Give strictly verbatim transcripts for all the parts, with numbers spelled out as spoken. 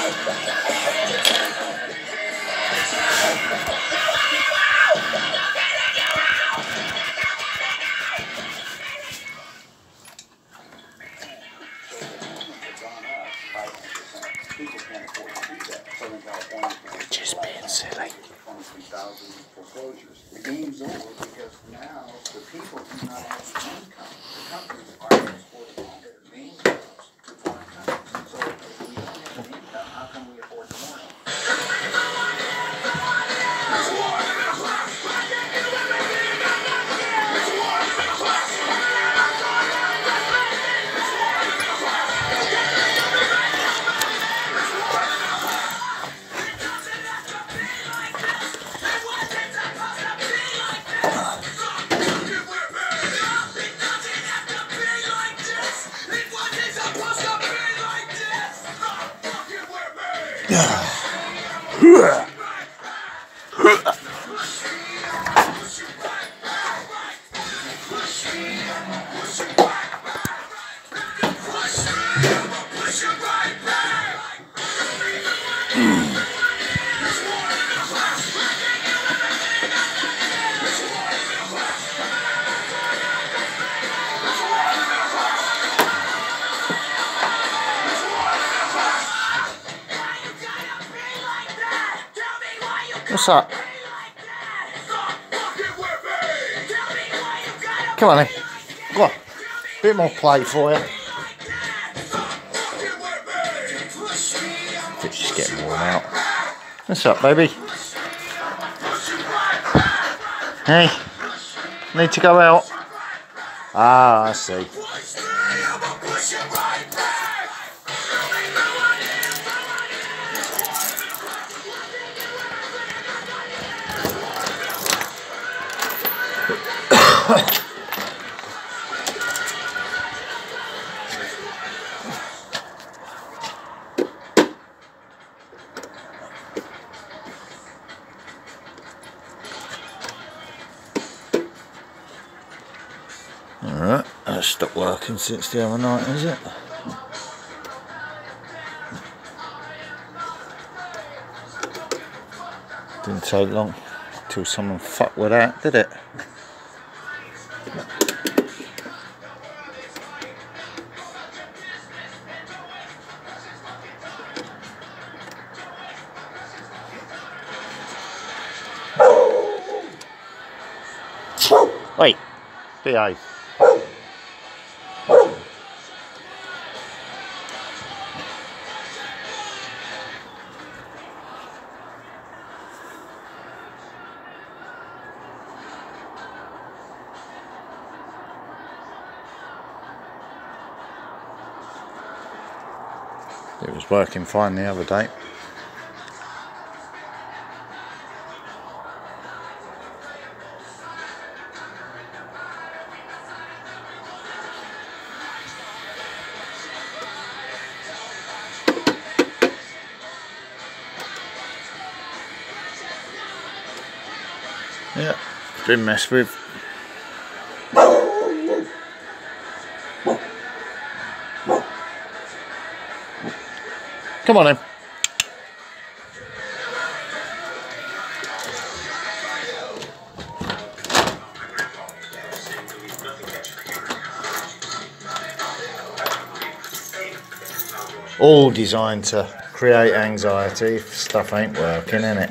Just being silly. The game's over because now the people do not have the income. The companies are exporting all their main jobs to foreign countries. So if we don't have an income, how can we afford tomorrow? What's up? Come on then. Go on. Bit more play for you. It's just getting worn out. What's up, baby? Hey? Need to go out? Ah, I see. Alright, that's stopped working since the other night, is it? Didn't take long till someone fucked with that, did it? Wait, behave. It was working fine the other day. Yeah, it's been messed with. Come on then. All designed to create anxiety if stuff ain't working, innit?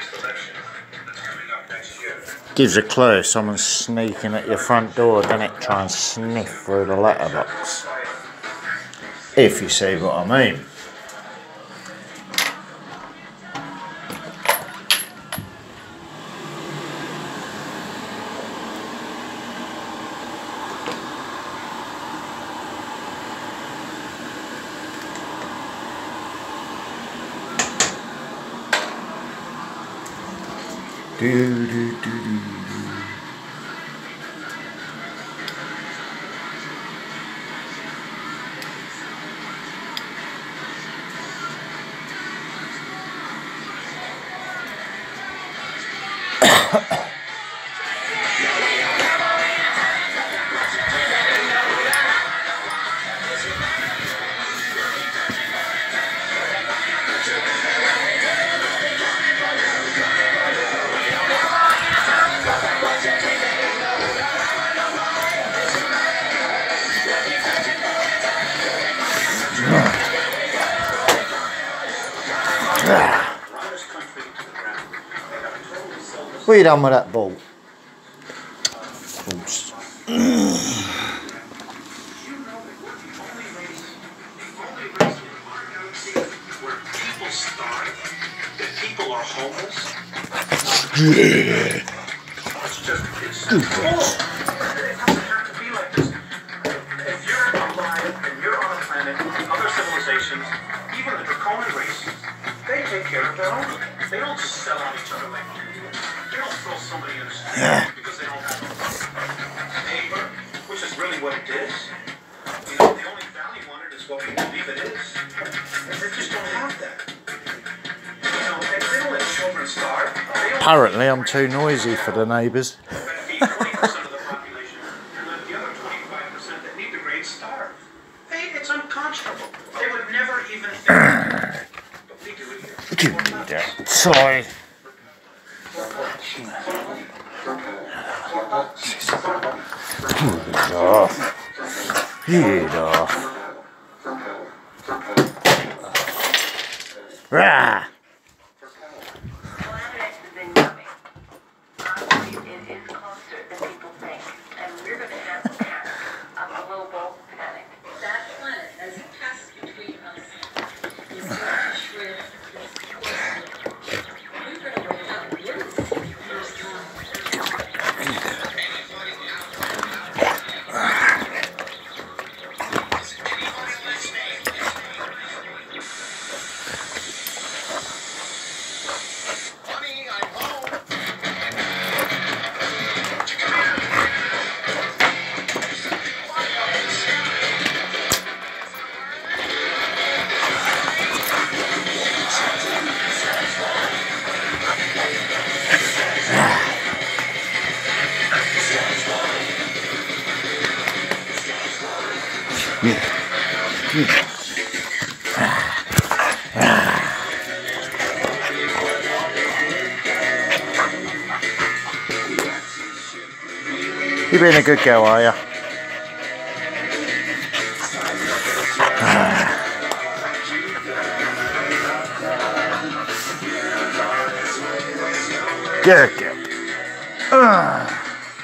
Gives a clue if someone's sneaking at your front door, doesn't it? Try and sniff through the letterbox. If you see what I mean. Do, do, do, do, do. What you done with that ball? Oops. People are homeless. Yeah. It's just, it's full. It doesn't have to be like this. If you're alive and you're on a planet, other civilizations, even the Draconian race, they take care of their own. They don't just sell on each other like they don't throw somebody in the street because they don't have paper, which is really what it is. You know, the only value on it is what we believe it is. And they just don't have that. Apparently I'm too noisy for the neighbours. It's unconscionable. They would never even think. Give me that toy. Get off. Get off. Rah! You being a good girl, are you? Good girl. Uh.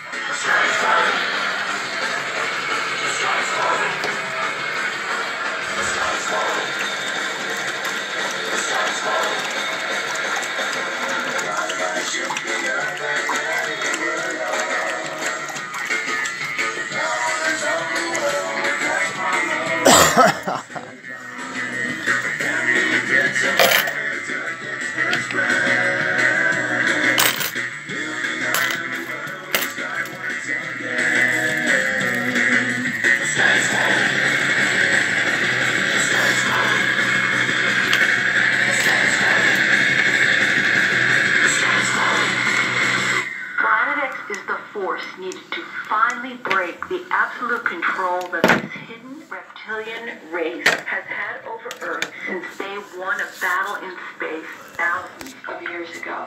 Needed to finally break the absolute control that this hidden reptilian race has had over Earth since they won a battle in space thousands of years ago.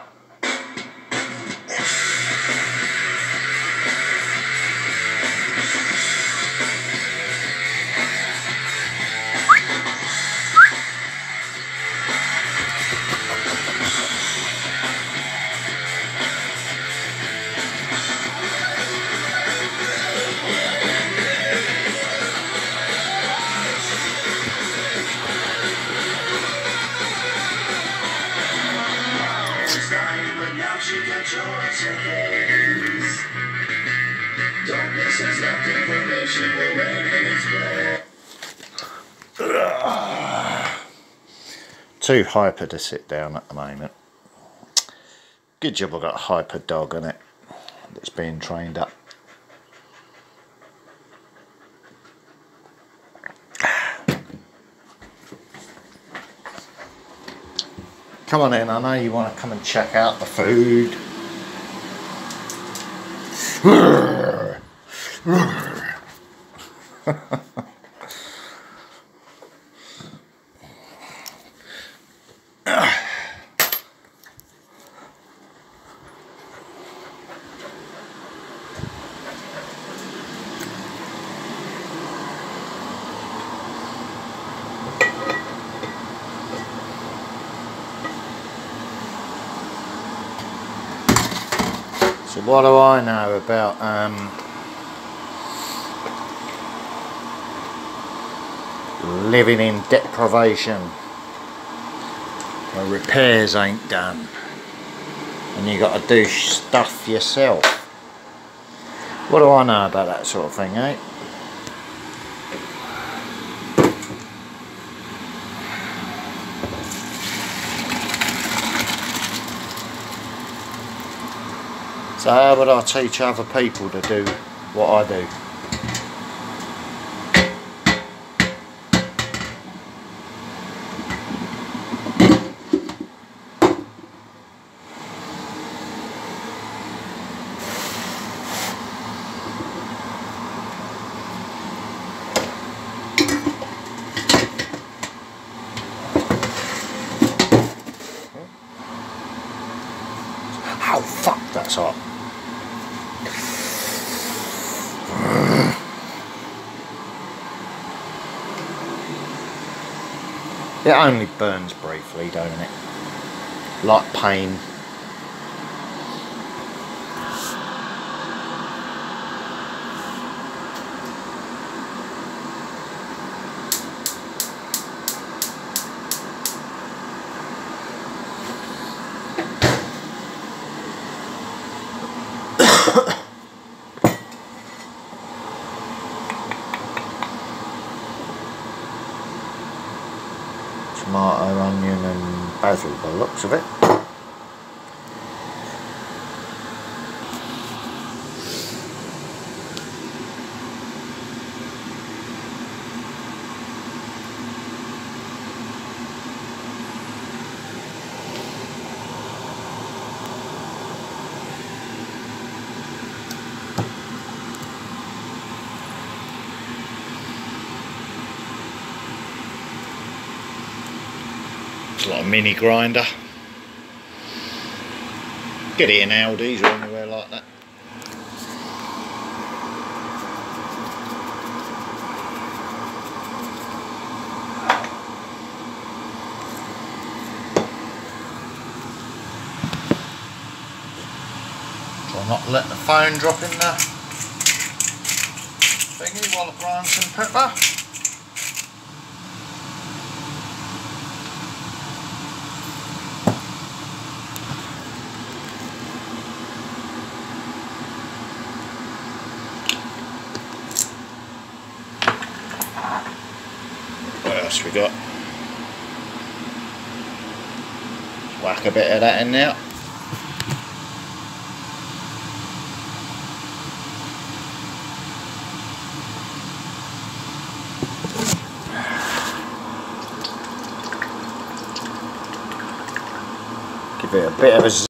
Too hyper to sit down at the moment. Good job I've got a hyper dog on it that's being trained up. Come on in, I know you want to come and check out the food. So what do I know about um, living in deprivation where repairs ain't done and you got to do stuff yourself? What do I know about that sort of thing, eh? So how would I teach other people to do what I do? Oh fuck, that's hot. It only burns briefly, don't it? Like pain. Tomato, onion and basil by the looks of it. It's like a mini grinder. Get it in Aldi's or anywhere like that. Try not to let the phone drop in the thingy while applying some pepper. What else we got? Whack a bit of that in there. Give it a bit of a